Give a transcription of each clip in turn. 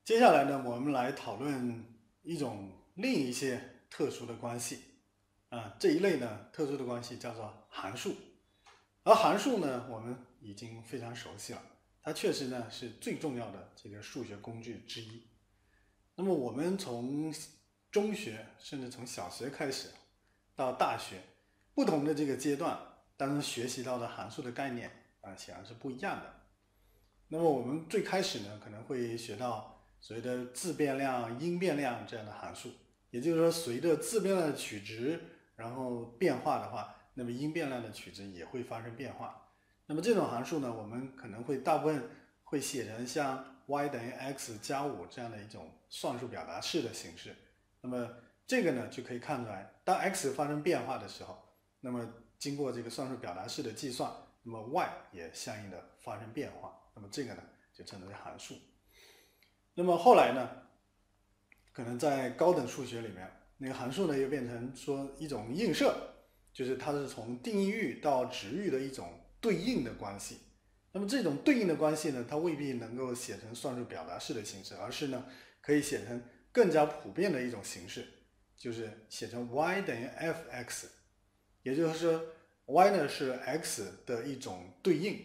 接下来呢，我们来讨论另一些特殊的关系这一类呢特殊的关系叫做函数，而函数呢我们已经非常熟悉了，它确实呢是最重要的这个数学工具之一。那么我们从中学甚至从小学开始到大学，不同的这个阶段当中学习到的函数的概念显然是不一样的。那么我们最开始呢可能会学到所谓的自变量、因变量这样的函数，也就是说随着自变量的取值然后变化的话，那么因变量的取值也会发生变化。那么这种函数呢，我们可能会大部分会写成像 y 等于 x 加5这样的一种算术表达式的形式。那么这个呢就可以看出来，当 x 发生变化的时候，那么经过这个算术表达式的计算，那么 y 也相应的发生变化。那么这个呢就称之为函数。那么后来呢，可能在高等数学里面，那个函数呢又变成说一种映射，就是它是从定义域到值域的一种对应的关系。那么这种对应的关系呢，它未必能够写成算术表达式的形式，而是呢可以写成更加普遍的一种形式，就是写成 y 等于 f(x)， 也就是说 y 呢是 x 的一种对应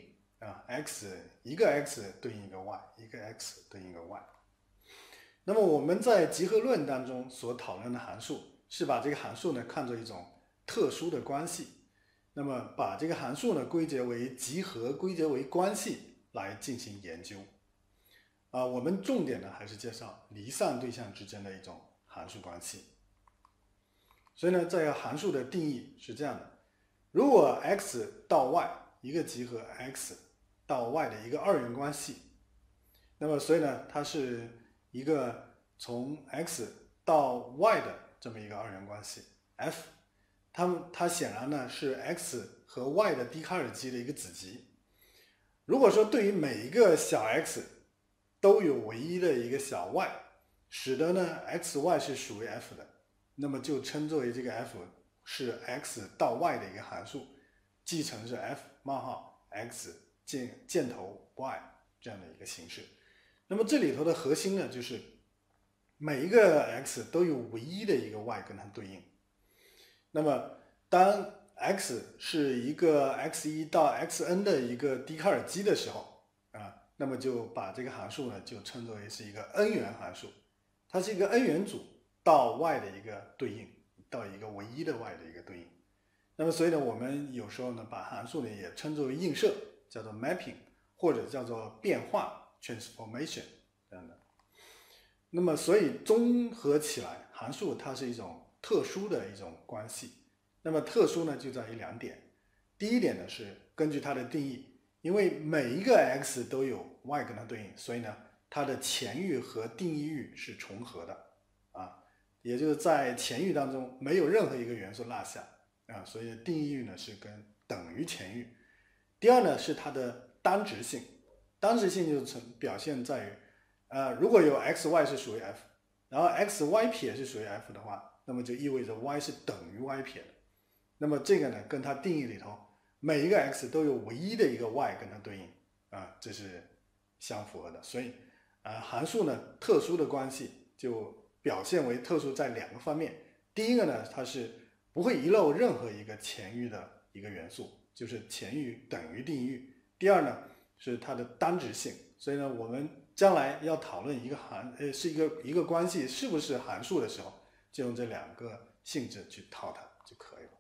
x 一个 x 对应一个 y， 一个 x 对应一个 y。那么我们在集合论当中所讨论的函数，是把这个函数呢看作一种特殊的关系，那么把这个函数呢归结为集合、归结为关系来进行研究。我们重点呢还是介绍离散对象之间的一种函数关系。所以呢，这个函数的定义是这样的：如果 x 到 y 一个集合 x 到 y 的一个二元关系，那么所以呢，它是一个从 x 到 y 的这么一个二元关系 f， 它显然呢是 x 和 y 的笛卡尔积的一个子集。如果说对于每一个小 x 都有唯一的一个小 y， 使得呢 x y 是属于 f 的，那么就称作为这个 f 是 x 到 y 的一个函数，继承是 f 冒号 x 箭头 y 这样的一个形式。那么这里头的核心呢，就是每一个 x 都有唯一的一个 y 跟它对应。那么当 x 是一个 x1 到 xn 的一个笛卡尔积的时候那么就把这个函数呢就称作为是一个 n 元函数，它是一个 n 元组到 y 的一个对应，到一个唯一的 y 的一个对应。那么所以呢，我们有时候呢把函数呢也称作为映射，叫做 mapping， 或者叫做变化 transformation 这样的。那么所以综合起来，函数它是一种特殊的一种关系。那么特殊呢就在于两点。第一点呢是根据它的定义，因为每一个 x 都有 y 跟它对应，所以呢它的前域和定义域是重合的也就是在前域当中没有任何一个元素落下所以定义域呢是等于前域。第二呢是它的单值性，单值性就是表现在于如果有 x y 是属于 f， 然后 x y 撇是属于 f 的话，那么就意味着 y 是等于 y 撇的。那么这个呢跟它定义里头每一个 x 都有唯一的一个 y 跟它对应这是相符合的。所以函数呢特殊的关系就表现为特殊在两个方面。第一个呢，它是不会遗漏任何一个前域的一个元素，就是前域等于定义域。第二呢是它的单值性，所以呢我们将来要讨论一个关系是不是函数的时候，就用这两个性质去套它就可以了。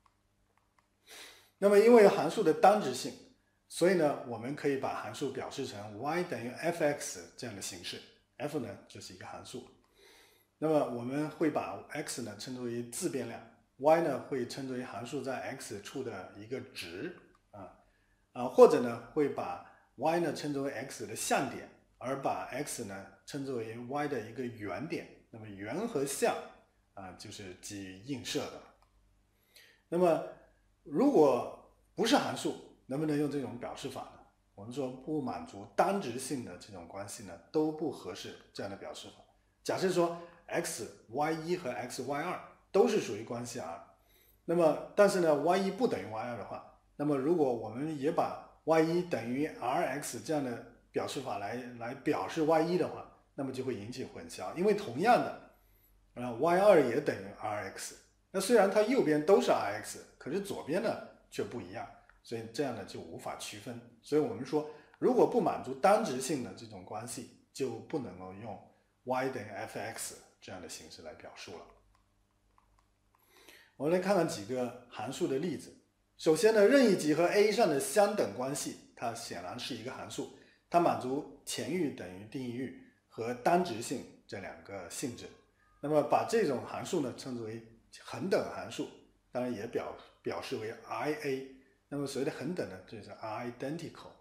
那么因为函数的单值性，所以呢我们可以把函数表示成 y 等于 f(x) 这样的形式， f 呢就是一个函数。那么我们会把 x 呢称之为自变量， y 呢会称之为函数在 x 处的一个值或者呢会把 y 呢称之为 x 的相点，而把 x 呢称之为 y 的一个原点。那么原和相就是基于映射的。那么如果不是函数，能不能用这种表示法呢？我们说不满足单值性的这种关系呢都不合适这样的表示法。假设说 xy1 和xy2 都是属于关系 R， 那么但是呢 y1 不等于 y2 的话，那么如果我们也把 y1 等于 rx 这样的表示法来表示 y1 的话， 那么就会引起混淆，因为同样的y2也等于 rx， 那虽然它右边都是 rx， 可是左边呢却不一样，所以这样呢就无法区分。所以我们说，如果不满足单值性的这种关系，就不能够用 y 等于 f(x) 这样的形式来表述了。我们来看看几个函数的例子。首先呢，任意集合 A 上的相等关系，它显然是一个函数，它满足前域等于定义域和单值性这两个性质。那么把这种函数呢称之为恒等函数，当然也表示为 IA。那么所谓的恒等呢，就是 identical。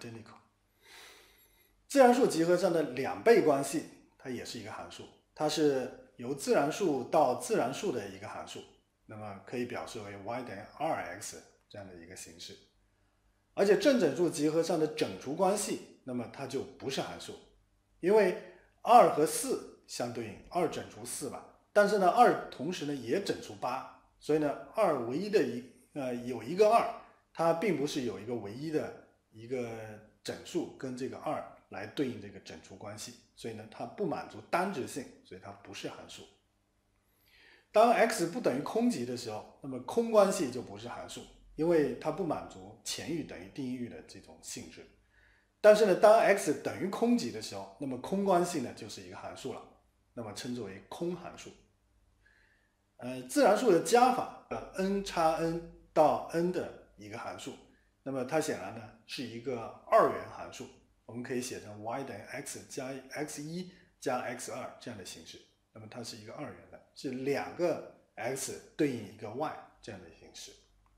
自然数集合上的两倍关系，它也是一个函数，它是由自然数到自然数的一个函数，那么可以表示为 y 等于 2x 这样的一个形式。而且正整数集合上的整除关系，那么它就不是函数，因为2和4相对应，2整除4吧，但是呢2同时呢也整除8，所以呢2唯一的有一个2，它并不是有一个唯一的一个整数跟这个2来对应这个整除关系，所以呢它不满足单值性，所以它不是函数。当 x 不等于空集的时候，那么空关系就不是函数，因为它不满足前域等于定义域的这种性质。但是呢，当 x 等于空集的时候，那么空关系呢就是一个函数了，那么称之为空函数。自然数的加法n 差 n 到 n 的一个函数，那么它显然呢是一个二元函数，我们可以写成 y 等于 x 加 x1 加 x2 这样的形式，那么它是一个二元的，是两个 x 对应一个 y 这样的形式。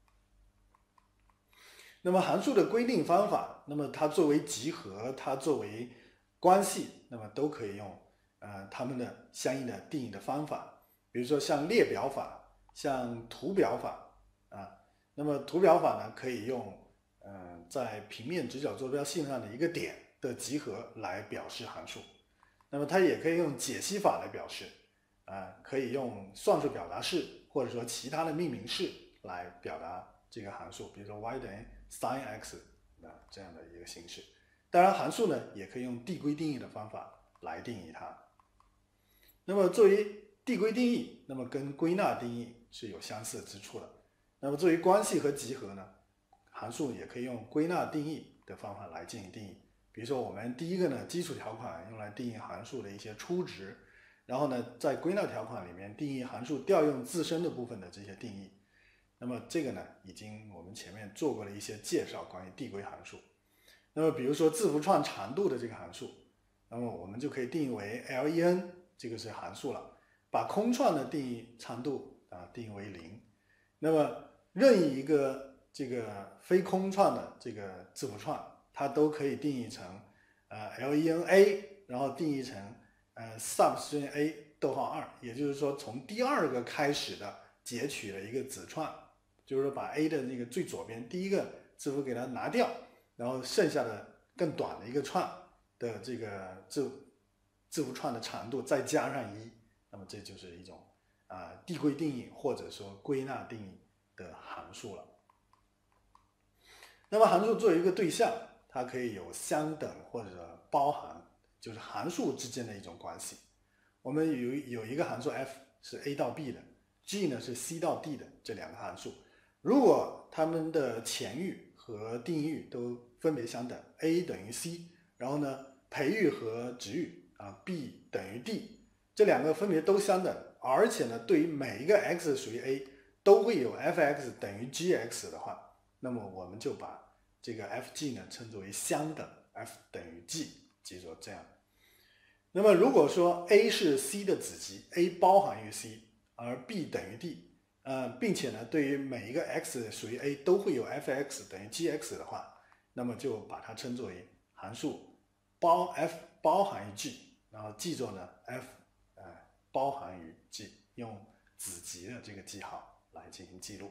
那么函数的规定方法，那么它作为集合，它作为关系，那么都可以用它们的相应的定义的方法，比如说像列表法，像图表法那么图表法呢可以用在平面直角坐标系上的一个点的集合来表示函数，那么它也可以用解析法来表示可以用算术表达式或者说其他的命名式来表达这个函数，比如说 y 等于 sin x 这样的一个形式。当然函数呢也可以用递归定义的方法来定义它。那么作为递归定义，那么跟归纳定义是有相似之处的。那么作为关系和集合呢，函数也可以用归纳定义的方法来进行定义。比如说我们第一个呢，基础条款用来定义函数的一些初值，然后呢在归纳条款里面定义函数调用自身的部分的这些定义。那么这个呢已经我们前面做过了一些介绍，关于递归函数。那么比如说字符串长度的这个函数，那么我们就可以定义为 len， 这个是函数了，把空串的定义长度定义为0。那么任意一个这个非空串的这个字符串，它都可以定义成lena， 然后定义成substring a 逗号2，也就是说从第二个开始的截取了一个子串，就是说把 a 的那个最左边第一个字符给它拿掉，然后剩下的更短的一个串的这个字符串的长度再加上1，那么这就是一种递归定义或者说归纳定义的函数了。那么函数作为一个对象，它可以有相等或者包含，就是函数之间的一种关系。我们有一个函数 f 是 a 到 b 的， g 呢是 c 到 d 的这两个函数，如果它们的前域和定义域都分别相等， a 等于 c， 然后呢培域和值域b 等于 d， 这两个分别都相等，而且呢对于每一个 x 属于 a 都会有 f(x) 等于 g(x) 的话，那么我们就把这个 fg 呢称之为相等 f 等于 g， 记住这样。那么如果说 a 是 c 的子集， a 包含于 c， 而 b 等于 d，并且呢对于每一个 x 属于 a 都会有 f(x) 等于 g(x) 的话，那么就把它称作为函数f 包含于 g， 然后记作呢 f 包含于 g， 用子集的这个记号来进行记录。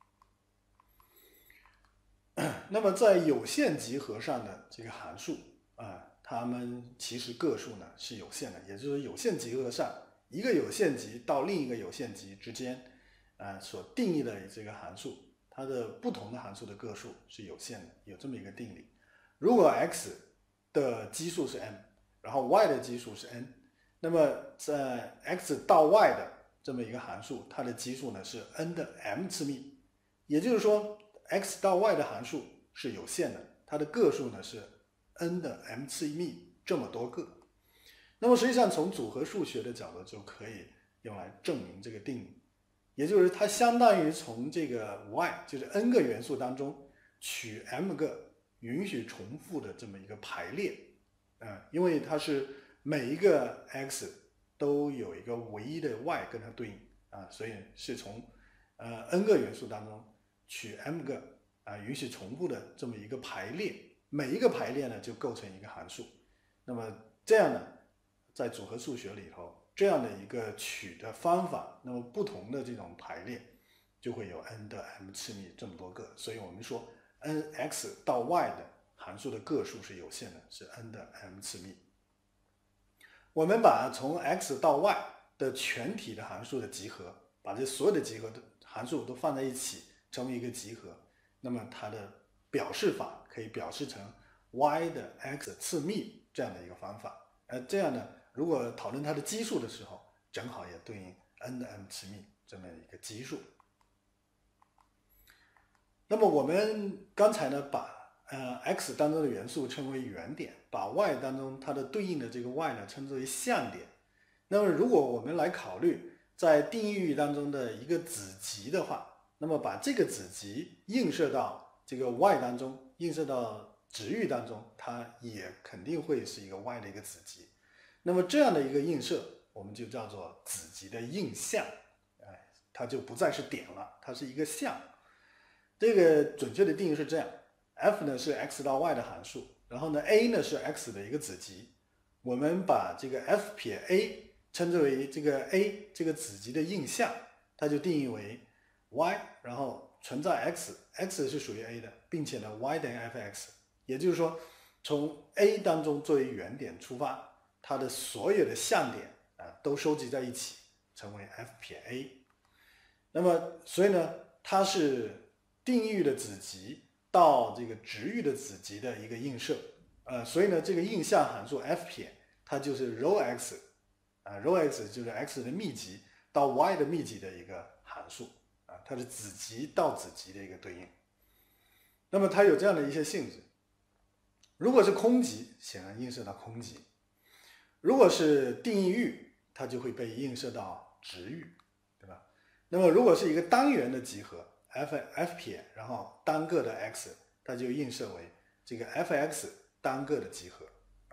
那么在有限集合上的这个函数它们其实个数呢是有限的，也就是说有限集合上一个有限集到另一个有限集之间所定义的这个函数，它的不同的函数的个数是有限的，有这么一个定理。如果 x 的基数是 m， 然后 y 的基数是 n， 那么在 x 到 y 的这么一个函数，它的基数呢是 n 的 m 次幂，也就是说 x 到 y 的函数是有限的，它的个数呢是 n 的 m 次幂这么多个。那么实际上从组合数学的角度就可以用来证明这个定理，也就是它相当于从这个 y 就是 n 个元素当中取 m 个允许重复的这么一个排列，因为它是每一个 x 都有一个唯一的 y 跟它对应所以是从n 个元素当中取 m 个允许重复的这么一个排列，每一个排列呢就构成一个函数。那么这样呢，在组合数学里头，这样的一个取的方法，那么不同的这种排列就会有 n 的 m 次幂这么多个，所以我们说 n(x) 到 y 的函数的个数是有限的，是 n 的 m 次幂。我们把从 x 到 y 的全体的函数的集合，把这所有的集合的函数都放在一起成为一个集合，那么它的表示法可以表示成 y 的 x 次幂这样的一个方法。这样呢，如果讨论它的基数的时候，正好也对应 n 的 m 次幂这么一个基数。那么我们刚才呢，把x 当中的元素称为原点，把 y 当中它的对应的这个 y 呢称之为相点。那么如果我们来考虑在定义域当中的一个子集的话，那么把这个子集映射到这个 y 当中，映射到值域当中，它也肯定会是一个 y 的一个子集。那么这样的一个映射，我们就叫做子集的映像，它就不再是点了，它是一个像。这个准确的定义是这样 ：f 呢是 x 到 y 的函数，然后呢 a 呢是 x 的一个子集。我们把这个 f 撇 a 称之为这个 a 这个子集的映像，它就定义为 y， 然后存在 x 是属于 a 的，并且呢 y 等于 f(x)， 也就是说从 a 当中作为原点出发，它的所有的像点都收集在一起，成为 f 撇 a。那么所以呢，它是定义域的子集到这个值域的子集的一个映射，所以呢，这个映像函数 f 撇它就是 ρx，ρx 就是 x 的密集到 y 的密集的一个函数，它是子集到子集的一个对应。那么它有这样的一些性质，如果是空集，显然映射到空集；如果是定义域，它就会被映射到值域，对吧？那么如果是一个单元的集合 f 撇，然后单个的 x， 它就映射为这个 f(x) 单个的集合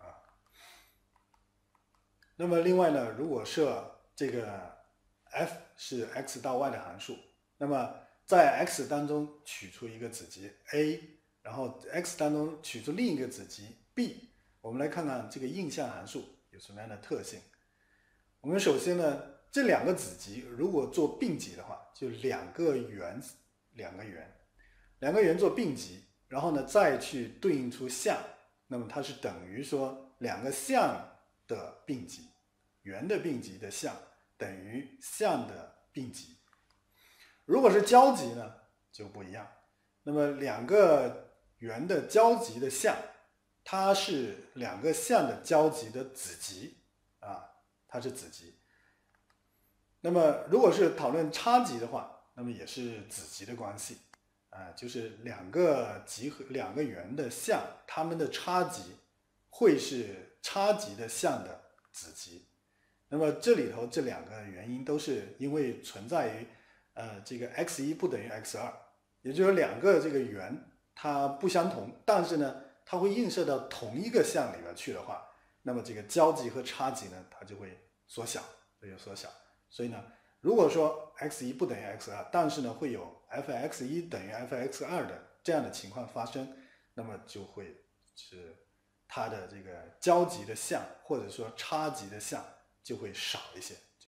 那么另外呢，如果设这个 f 是 x 到 y 的函数，那么在 x 当中取出一个子集 a， 然后 x 当中取出另一个子集 b， 我们来看看这个映像函数有什么样的特性。我们首先呢，这两个子集如果做并集的话，就两个圆做并集，然后呢再去对应出像，那么它是等于说两个像的并集，圆的并集的像等于像的并集。如果是交集呢就不一样，那么两个圆的交集的像，它是两个像的交集的子集它是子集。那么如果是讨论差集的话，那么也是子集的关系就是两个集合两个圆的像，它们的差集会是差集的像的子集。那么这里头这两个原因都是因为存在于这个 x1 不等于 x2， 也就是两个这个圆它不相同，但是呢它会映射到同一个像里边去的话，那么这个交集和差集呢它就会缩小，所以呢如果说 x1 不等于 x2， 但是呢会有 f(x1) 等于 f(x2) 的这样的情况发生，那么就会是它的这个交集的像或者说差集的像就会少一些。